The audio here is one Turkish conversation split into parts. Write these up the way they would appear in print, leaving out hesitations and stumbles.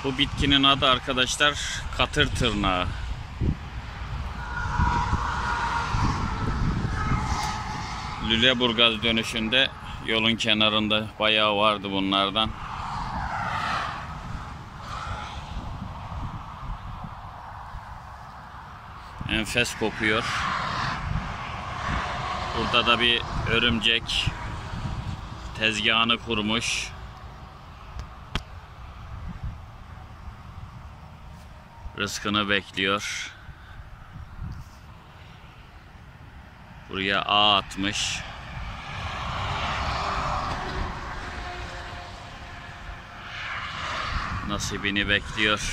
Bu bitkinin adı arkadaşlar katır tırnağı. Lüleburgaz dönüşünde yolun kenarında bayağı vardı bunlardan. Enfes kokuyor. Burada da bir örümcek tezgahını kurmuş. Rızkını bekliyor. Buraya ağ atmış. Nasibini bekliyor.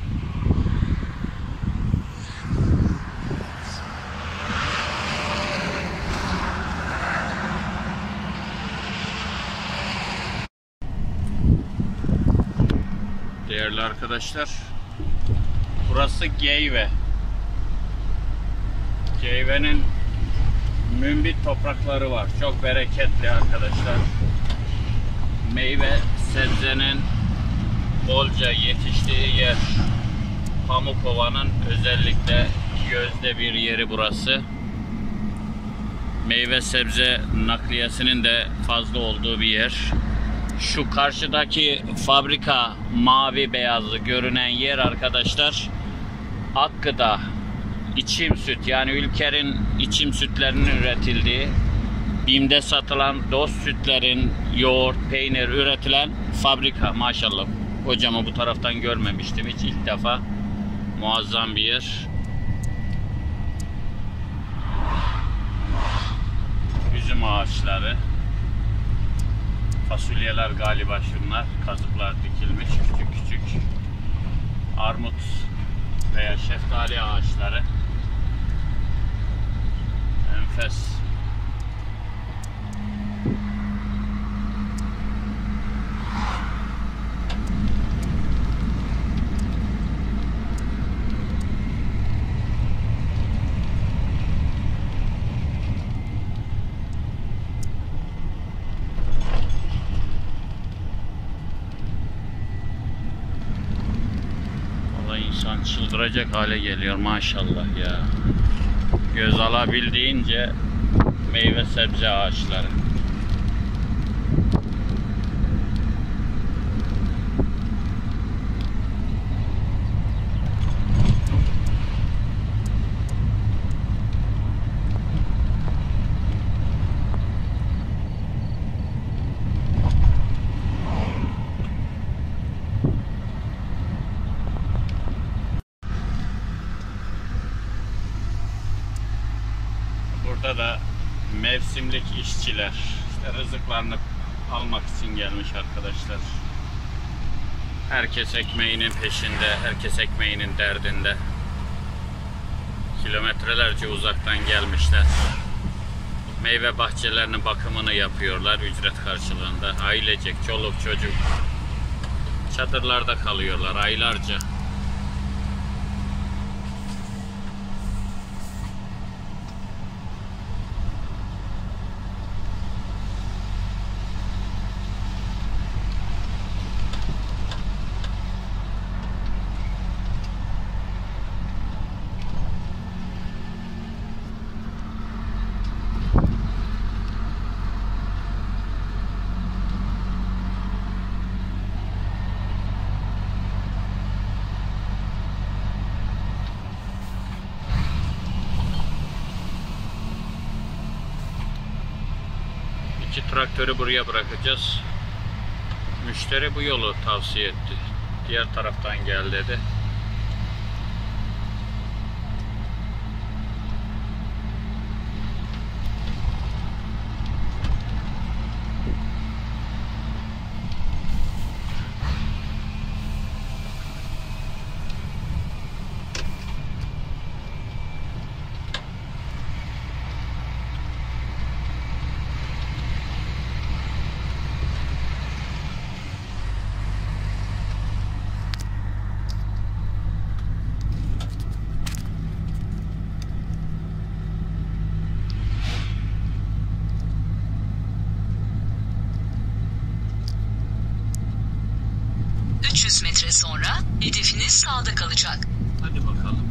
Değerli arkadaşlar, burası Geyve. Geyve'nin mümbit toprakları var. Çok bereketli arkadaşlar. Meyve sebzenin bolca yetiştiği yer. Pamukova'nın özellikle gözde bir yeri burası. Meyve sebze nakliyesinin de fazla olduğu bir yer. Şu karşıdaki fabrika mavi beyazlı görünen yer arkadaşlar Akgıda içim süt, yani ülkenin içim sütlerinin üretildiği, BİM'de satılan dost sütlerin yoğurt, peynir üretilen fabrika. Maşallah hocamı bu taraftan görmemiştim hiç, ilk defa. Muazzam bir yer. Üzüm ağaçları, fasulyeler galiba şunlar, kazıklar dikilmiş küçük küçük. Armut veya şeftali ağaçları. Enfes. İnsan çıldıracak hale geliyor maşallah ya. Göz alabildiğince meyve sebze ağaçları. Burada da mevsimlik işçiler işte rızıklarını almak için gelmiş arkadaşlar. Herkes ekmeğinin peşinde, herkes ekmeğinin derdinde. Kilometrelerce uzaktan gelmişler. Meyve bahçelerinin bakımını yapıyorlar ücret karşılığında. Ailecek, çoluk çocuk. Çadırlarda kalıyorlar aylarca. İki traktörü buraya bırakacağız. Müşteri bu yolu tavsiye etti. Diğer taraftan gel dedi. Hedefiniz sağda kalacak. Hadi bakalım.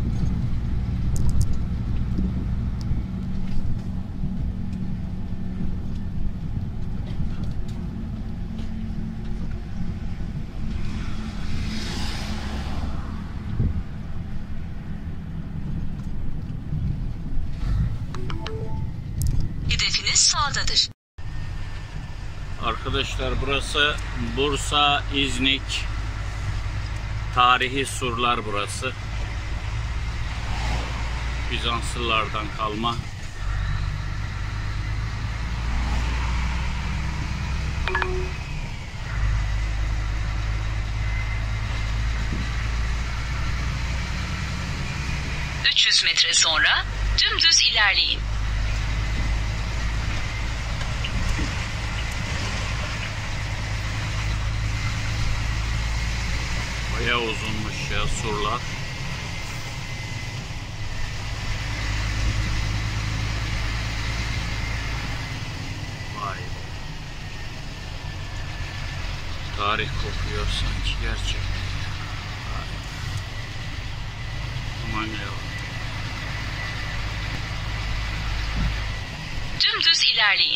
Hedefiniz sağdadır. Arkadaşlar burası Bursa İznik tarihi surlar burası. Bizanslılardan kalma. ...300 metre sonra dümdüz ilerleyin. Bayağı uzunmuş ya surlar. Vay be. Tarih kokuyor sanki gerçekten. Aman ya. Dümdüz ilerleyin.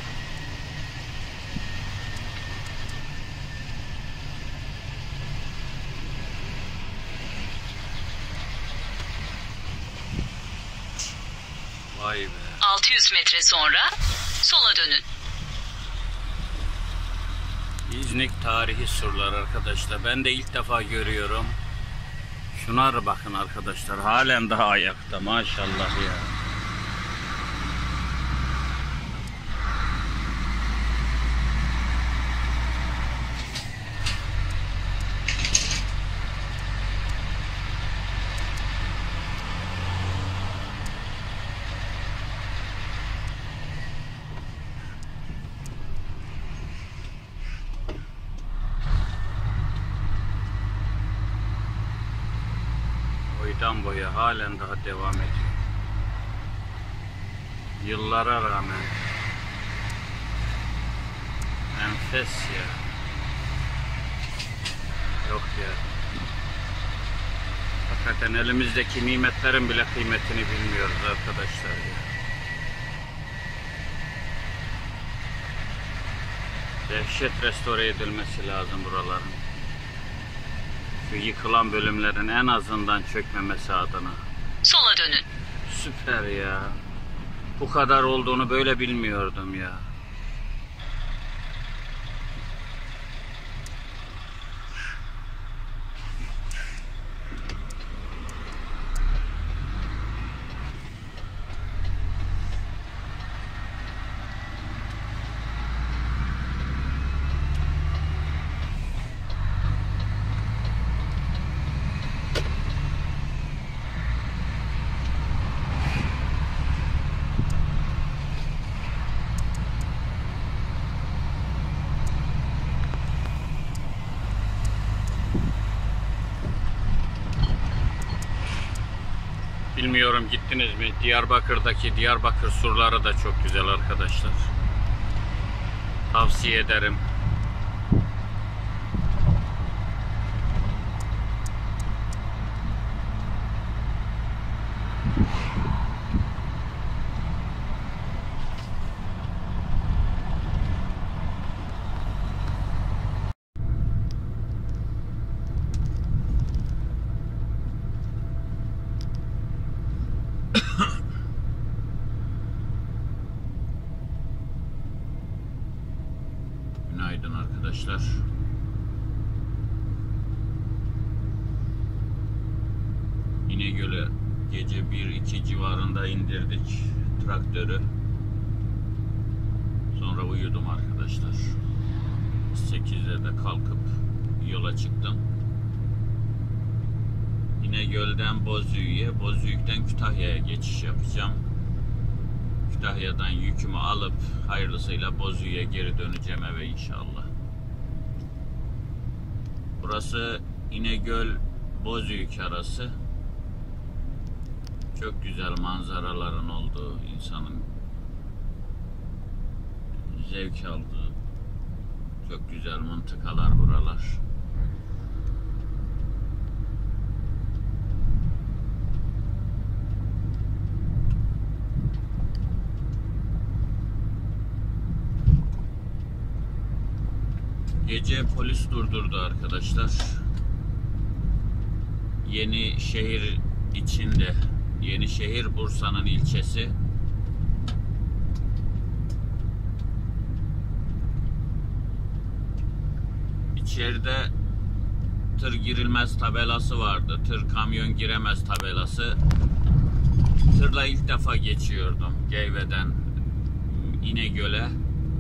Vay be. 600 metre sonra sola dönün. İznik tarihi surlar arkadaşlar. Ben de ilk defa görüyorum. Şuna bakın arkadaşlar. Halen daha ayakta maşallah ya. Boydan boya halen daha devam ediyor. Yıllara rağmen. Enfes ya. Yok ya. Hakikaten elimizdeki nimetlerin bile kıymetini bilmiyoruz arkadaşlar ya. Dehşet restore edilmesi lazım buraların. Şu yıkılan bölümlerin en azından çökmemesi adına. Sola dönün. Süper ya. Bu kadar olduğunu böyle bilmiyordum ya. Bilmiyorum gittiniz mi? Diyarbakır'daki Diyarbakır surları da çok güzel arkadaşlar. Tavsiye ederim. Günaydın arkadaşlar. İnegöl'e gece 1-2 civarında indirdik traktörü. Sonra uyudum arkadaşlar. 8'de de kalkıp yola çıktım. İnegöl'den Bozüyük'e, Bozüyük'ten Kütahya'ya geçiş yapacağım. Kütahya'dan yükümü alıp hayırlısıyla Bozüyük'e geri döneceğim eve inşallah. Burası İnegöl-Bozüyük arası. Çok güzel manzaraların olduğu, insanın zevk aldığı çok güzel mıntıkalar buralar. Gece polis durdurdu arkadaşlar. Yenişehir içinde. Yenişehir Bursa'nın ilçesi. İçeride tır girilmez tabelası vardı. Tır kamyon giremez tabelası. Tırla ilk defa geçiyordum Geyve'den İnegöl'e.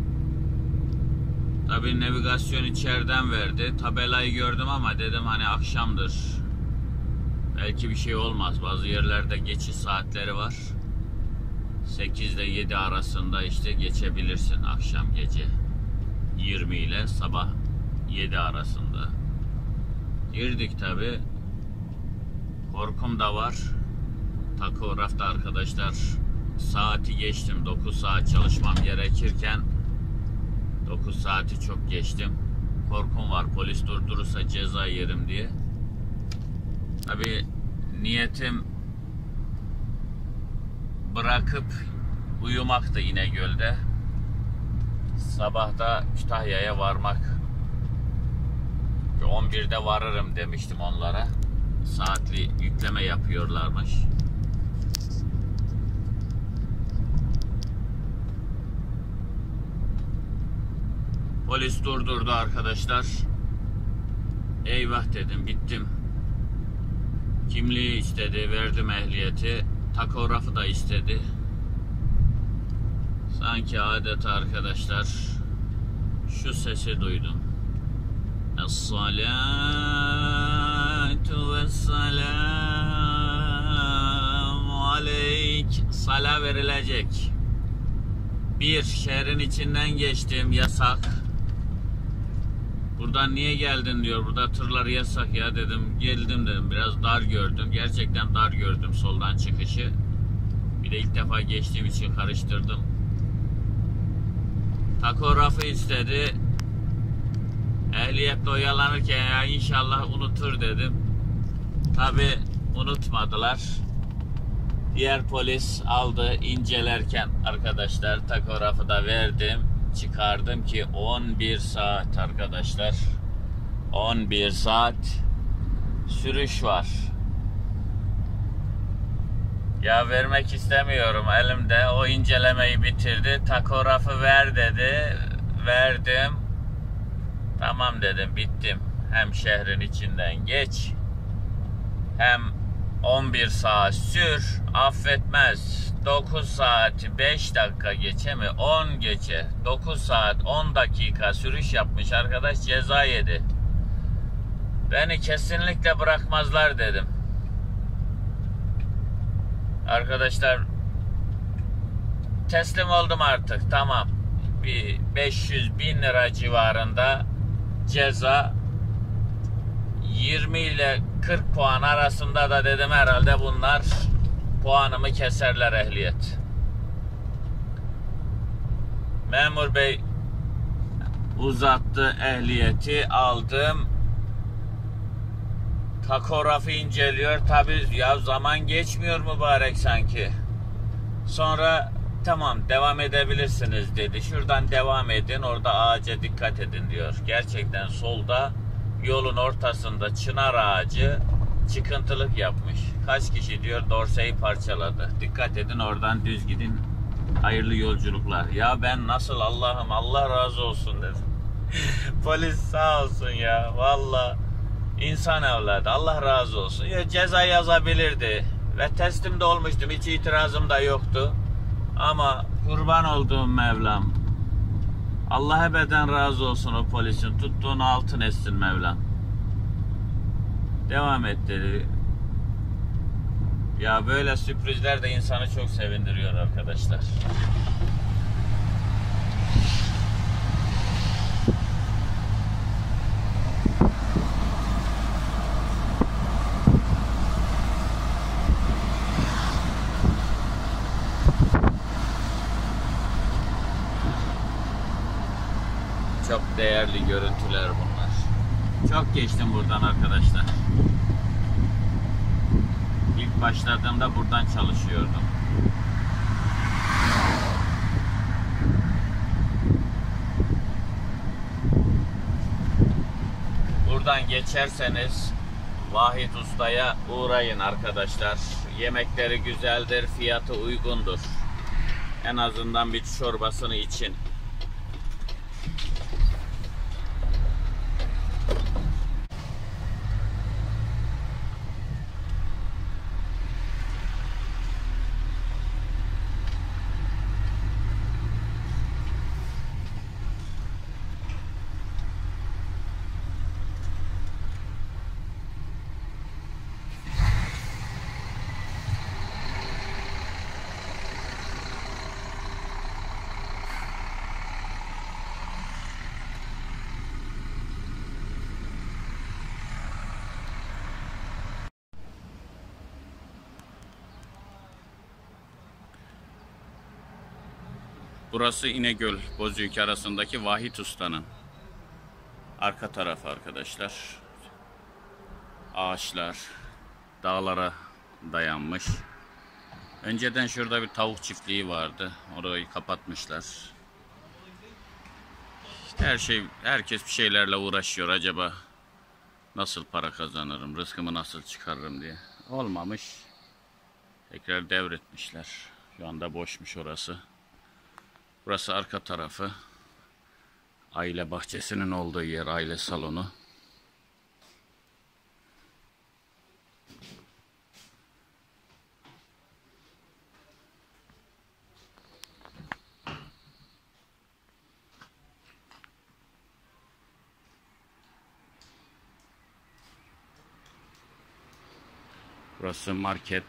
Tabii navigasyon içeriden verdi. Tabelayı gördüm ama dedim hani akşamdır. Belki bir şey olmaz. Bazı yerlerde geçiş saatleri var. 8 ile 7 arasında işte geçebilirsin akşam gece 20 ile sabah 7 arasında. Girdik tabii. Korkum da var. Takografta arkadaşlar saati geçtim. 9 saat çalışmam gerekirken 9 saati çok geçtim. Korkum var. Polis durdurursa ceza yerim diye. Tabii niyetim bırakıp uyumaktı İnegöl'de. Sabah da Kütahya'ya varmak. 11'de varırım demiştim onlara. Saatli yükleme yapıyorlarmış. Polis durdurdu arkadaşlar. Eyvah dedim, bittim. Kimliği istedi, verdim ehliyeti. Takografı da istedi. Sanki adeta arkadaşlar şu sesi duydum. Es-salatu vesselamu aleyk. Sala verilecek. Bir, şehrin içinden geçtim, yasak. Buradan niye geldin diyor. Burada tırlar yasak ya dedim. Geldim dedim. Biraz dar gördüm. Gerçekten dar gördüm soldan çıkışı. Bir de ilk defa geçtiğim için karıştırdım. Takografı istedi. Ehliyetle oyalanırken ya inşallah unutur dedim. Tabi unutmadılar. Diğer polis aldı incelerken arkadaşlar takografı da verdim. Çıkardım ki 11 saat arkadaşlar. 11 saat sürüş var. Ya vermek istemiyorum elimde. O incelemeyi bitirdi. Takografı ver dedi. Verdim. Tamam dedim, bittim. Hem şehrin içinden geç, hem 11 saat sür, affetmez. 9 saati 5 dakika geçe mi? 10 geçe. 9 saat 10 dakika sürüş yapmış arkadaş, ceza yedi. Beni kesinlikle bırakmazlar dedim. Arkadaşlar teslim oldum artık, tamam. Bir 500.000 lira civarında ceza, 20 ile 40 puan arasında da dedim herhalde bunlar puanımı keserler ehliyet. Memur bey uzattı, ehliyeti aldım. Takografı inceliyor. Tabi ya zaman geçmiyor mübarek sanki. Sonra tamam devam edebilirsiniz dedi. Şuradan devam edin, orada ağaca dikkat edin diyor. Gerçekten solda yolun ortasında çınar ağacı çıkıntılık yapmış. Kaç kişi diyor dorseyi parçaladı. Dikkat edin, oradan düz gidin. Hayırlı yolculuklar. Ya ben nasıl, Allah'ım Allah razı olsun dedim. Polis sağ olsun ya. Valla insan evladı, Allah razı olsun. Ya, ceza yazabilirdi. Ve teslim de olmuştum. Hiç itirazım da yoktu. Ama kurban olduğum Mevlam, Allah ebeden razı olsun o polisin. Tuttuğunu altın etsin Mevlam. Devam et dedi. Ya böyle sürprizler de insanı çok sevindiriyor arkadaşlar. Çok değerli görüntüler bunlar. Çok geçtim buradan arkadaşlar. İlk başladığımda buradan çalışıyordum. buradan geçerseniz Vahit Usta'ya uğrayın arkadaşlar. Yemekleri güzeldir, fiyatı uygundur. En azından bir çorbasını için. Burası İnegöl Bozüyük arasındaki Vahit Usta'nın arka tarafı arkadaşlar. Ağaçlar dağlara dayanmış. Önceden şurada bir tavuk çiftliği vardı. Orayı kapatmışlar. İşte herkes bir şeylerle uğraşıyor. Acaba nasıl para kazanırım, rızkımı nasıl çıkarırım diye. Olmamış. Tekrar devretmişler. Şu anda boşmuş orası. Burası arka tarafı. Aile bahçesinin olduğu yer, aile salonu. Burası market.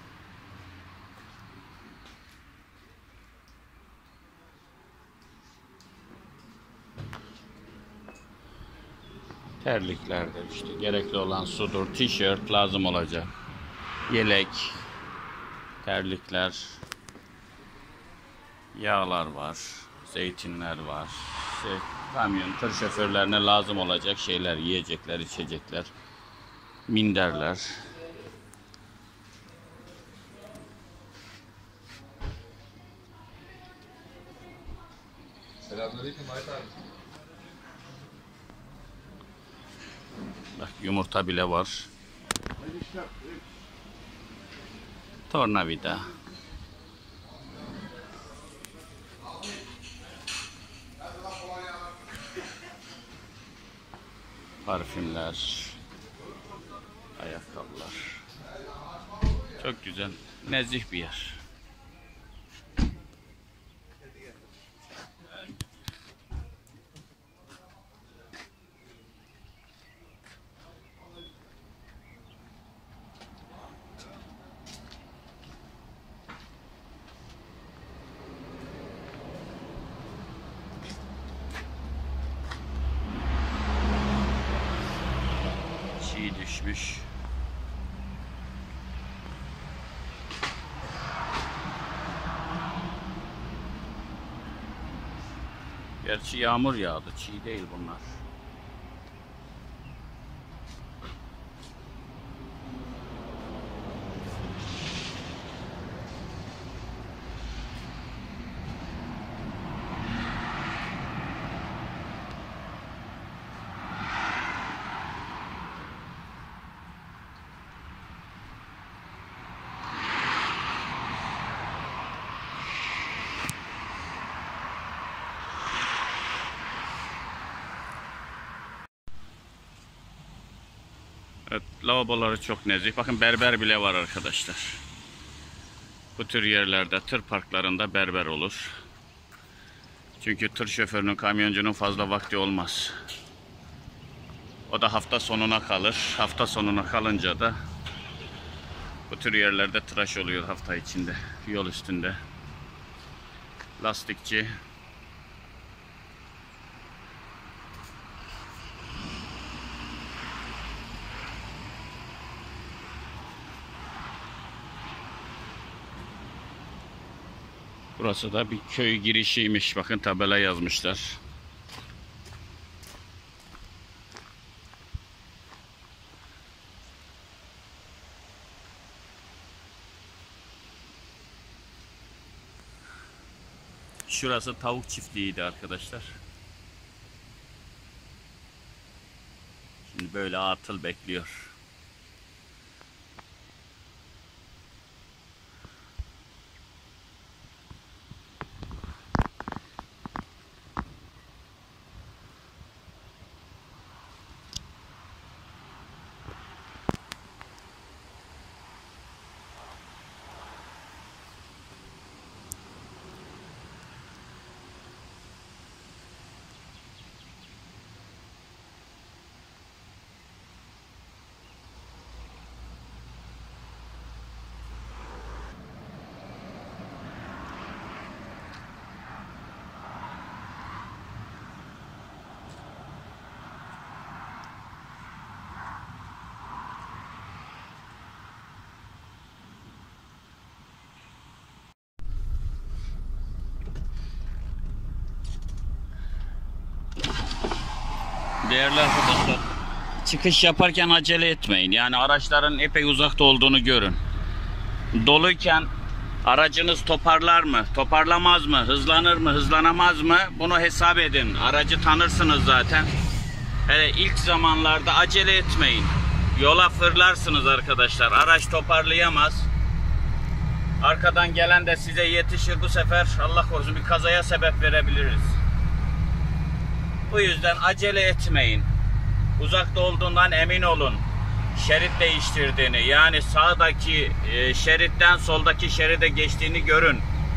Terliklerdir işte. Gerekli olan sudur. Tişört lazım olacak. Yelek. Terlikler. Yağlar var. Zeytinler var. Kamyon, tır şoförlerine lazım olacak şeyler. Yiyecekler, içecekler. Minderler. Selamünaleyküm Ayet abi. Bak yumurta bile var. Tornavida. Parfümler. Ayakkabılar. Çok güzel. Nezih bir yer. Çiğ düşmüş. Gerçi yağmur yağdı. Çiğ değil bunlar. Evet, lavaboları çok nezih. Bakın berber bile var arkadaşlar. Bu tür yerlerde, tır parklarında berber olur. Çünkü tır şoförünün, kamyoncunun fazla vakti olmaz. O da hafta sonuna kalır. Hafta sonuna kalınca da bu tür yerlerde tıraş oluyor hafta içinde, yol üstünde. Lastikçi. Burası da bir köy girişiymiş. Bakın tabela yazmışlar. Şurası tavuk çiftliğiydi arkadaşlar. Şimdi böyle atıl bekliyor. Değerli arkadaşlar, çıkış yaparken acele etmeyin. Yani araçların epey uzakta olduğunu görün. Doluyken aracınız toparlar mı, toparlamaz mı, hızlanır mı, hızlanamaz mı? Bunu hesap edin. Aracı tanırsınız zaten. Hele ilk zamanlarda acele etmeyin. Yola fırlarsınız arkadaşlar. Araç toparlayamaz. Arkadan gelen de size yetişir. Bu sefer Allah korusun bir kazaya sebep verebiliriz. Bu yüzden acele etmeyin. Uzakta olduğundan emin olun. Şerit değiştirdiğini, yani sağdaki şeritten soldaki şeride geçtiğini görün.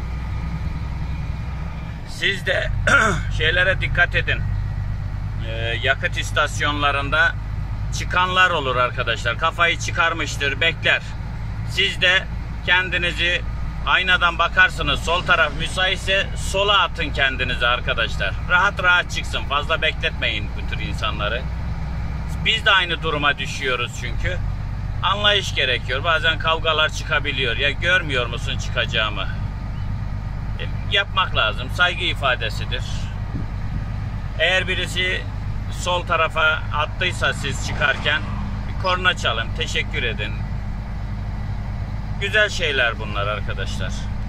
Siz de şeylere dikkat edin. Yakıt istasyonlarında çıkanlar olur arkadaşlar. Kafayı çıkarmıştır, bekler. Siz de kendinizi aynadan bakarsınız. Sol taraf müsaitse sola atın kendinizi arkadaşlar. Rahat rahat çıksın. Fazla bekletmeyin bu tür insanları. Biz de aynı duruma düşüyoruz çünkü. Anlayış gerekiyor. Bazen kavgalar çıkabiliyor. Ya görmüyor musun çıkacağımı? Yapmak lazım. Saygı ifadesidir. Eğer birisi sol tarafa attıysa siz çıkarken bir korna çalın. Teşekkür edin. Güzel şeyler bunlar arkadaşlar.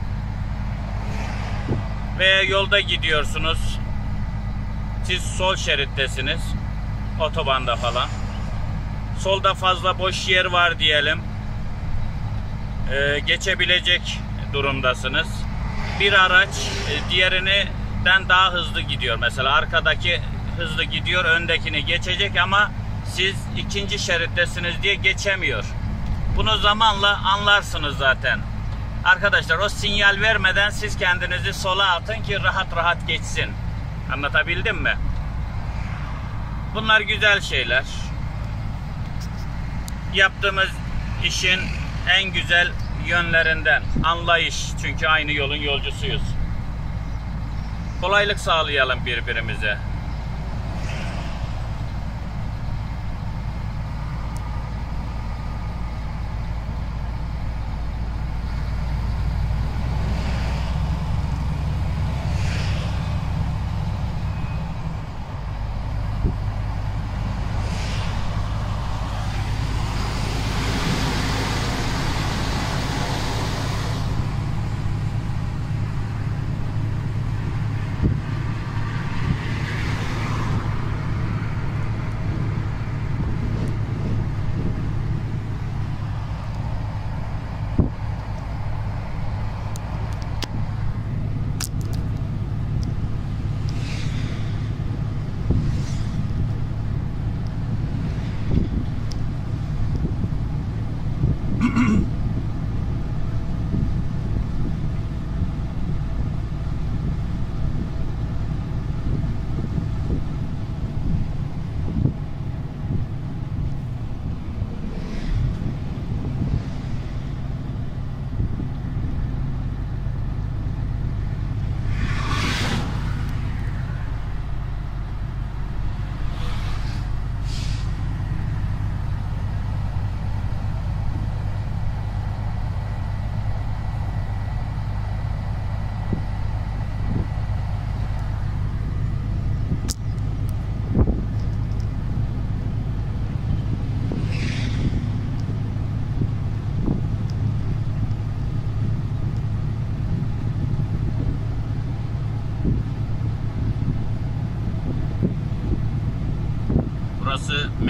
Veya yolda gidiyorsunuz. Siz sol şerittesiniz. Otobanda falan. Solda fazla boş yer var diyelim. Geçebilecek durumdasınız. Bir araç diğerinden daha hızlı gidiyor. Mesela arkadaki hızlı gidiyor, öndekini geçecek ama siz ikinci şerittesiniz diye geçemiyor. Bunu zamanla anlarsınız zaten. Arkadaşlar o sinyal vermeden siz kendinizi sola atın ki rahat rahat geçsin. Anlatabildim mi? Bunlar güzel şeyler. Yaptığımız işin en güzel yönlerinden. Anlayış. Çünkü aynı yolun yolcusuyuz. Kolaylık sağlayalım birbirimize.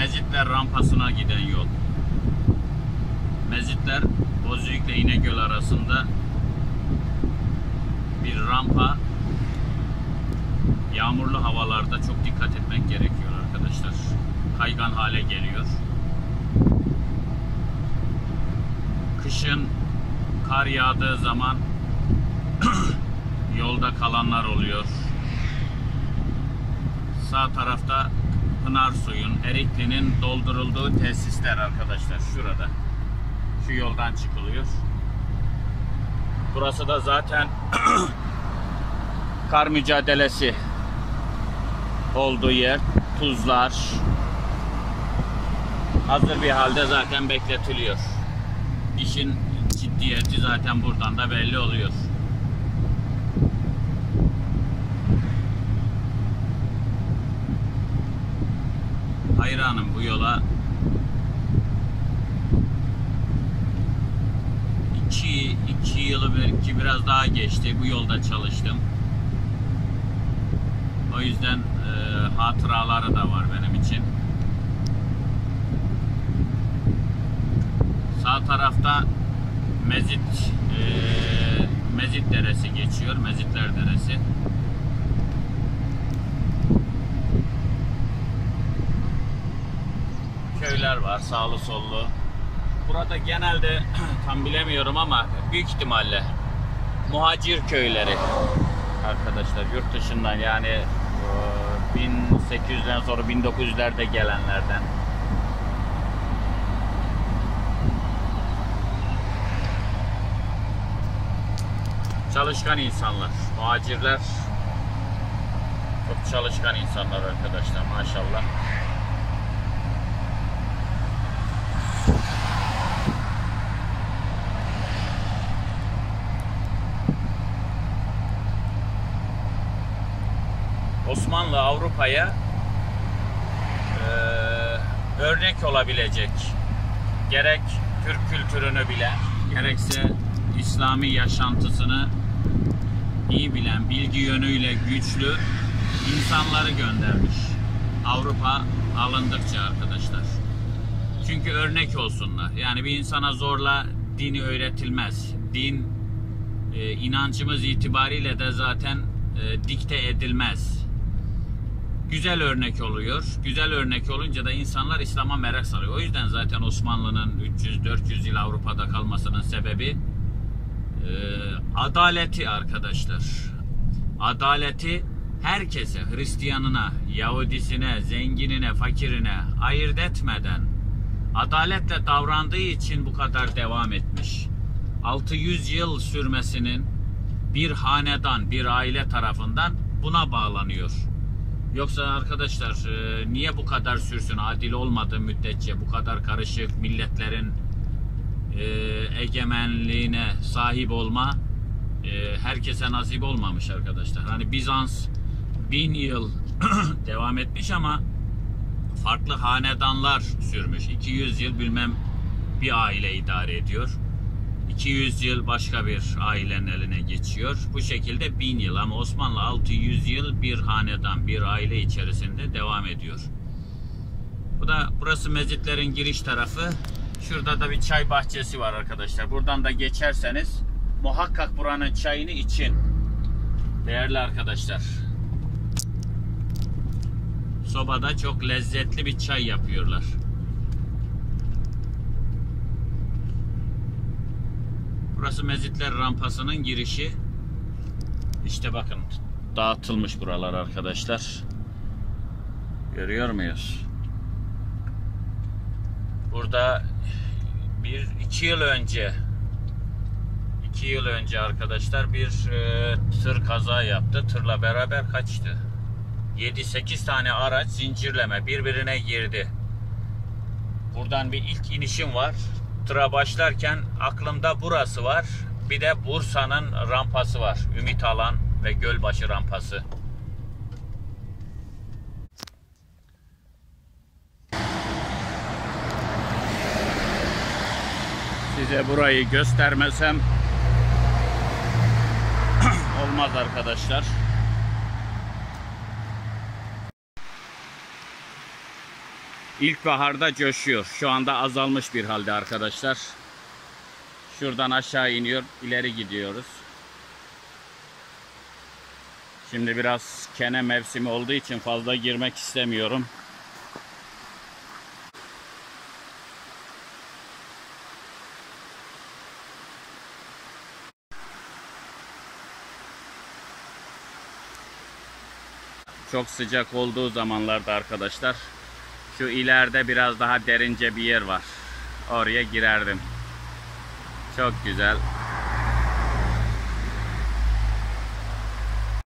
Mezitler rampasına giden yol. Mezitler Bozüyük ile İnegöl arasında bir rampa. Yağmurlu havalarda çok dikkat etmek gerekiyor arkadaşlar. Kaygan hale geliyor. Kışın kar yağdığı zaman yolda kalanlar oluyor. Sağ tarafta Pınarsuyun, Erikli'nin doldurulduğu tesisler arkadaşlar. Şurada. Şu yoldan çıkılıyor. Burası da zaten kar mücadelesi olduğu yer. Tuzlar hazır bir halde zaten bekletiliyor. İşin ciddiyeti zaten buradan da belli oluyor. Hayranım bu yola. İki yılı belki biraz daha geçti. Bu yolda çalıştım. O yüzden hatıraları da var benim için. Sağ tarafta Mezit Deresi geçiyor. Mezitler Deresi. Köyler var sağlı sollu. Burada genelde tam bilemiyorum ama büyük ihtimalle muhacir köyleri arkadaşlar, yurt dışından, yani 1800'den sonra 1900'lerde gelenlerden. Çalışkan insanlar, muhacirler çok çalışkan insanlar arkadaşlar, maşallah. Osmanlı Avrupa'ya örnek olabilecek, gerek Türk kültürünü bilen, gerekse İslami yaşantısını iyi bilen, bilgi yönüyle güçlü insanları göndermiş Avrupa alındıkça arkadaşlar. Çünkü örnek olsunlar. Yani bir insana zorla dini öğretilmez. Din inancımız itibariyle de zaten dikte edilmez. Güzel örnek oluyor. Güzel örnek olunca da insanlar İslam'a merak sarıyor. O yüzden zaten Osmanlı'nın 300-400 yıl Avrupa'da kalmasının sebebi adaleti arkadaşlar. Adaleti herkese, Hristiyanına, Yahudisine, zenginine, fakirine ayırt etmeden adaletle davrandığı için bu kadar devam etmiş. 600 yıl sürmesinin bir hanedan, bir aile tarafından buna bağlanıyor. Yoksa arkadaşlar niye bu kadar sürsün, adil olmadığı müddetçe bu kadar karışık milletlerin egemenliğine sahip olma herkese nasip olmamış arkadaşlar. Hani Bizans 1000 yıl devam etmiş ama farklı hanedanlar sürmüş. 200 yıl bilmem bir aile idare ediyor. 200 yıl başka bir ailenin eline geçiyor. Bu şekilde 1000 yıl, ama Osmanlı 600 yıl bir hanedan, bir aile içerisinde devam ediyor. Burası mezitlerin giriş tarafı. Şurada da bir çay bahçesi var arkadaşlar. Buradan da geçerseniz muhakkak buranın çayını için. Değerli arkadaşlar. Sobada çok lezzetli bir çay yapıyorlar. Burası Mezitler rampasının girişi. İşte bakın dağıtılmış buralar arkadaşlar. Görüyor muyuz? Burada 2 yıl önce arkadaşlar bir tır kaza yaptı. Tırla beraber kaçtı. 7-8 tane araç zincirleme birbirine girdi. Buradan bir ilk inişim var. Tıra başlarken aklımda burası var. Bir de Bursa'nın rampası var. Ümit Alan ve Gölbaşı rampası. Size burayı göstermesem olmaz arkadaşlar. İlkbaharda coşuyor. Şu anda azalmış bir halde arkadaşlar. Şuradan aşağı iniyor, ileri gidiyoruz. Şimdi biraz kene mevsimi olduğu için fazla girmek istemiyorum. Çok sıcak olduğu zamanlarda arkadaşlar, şu ileride biraz daha derince bir yer var. Oraya girerdim. Çok güzel.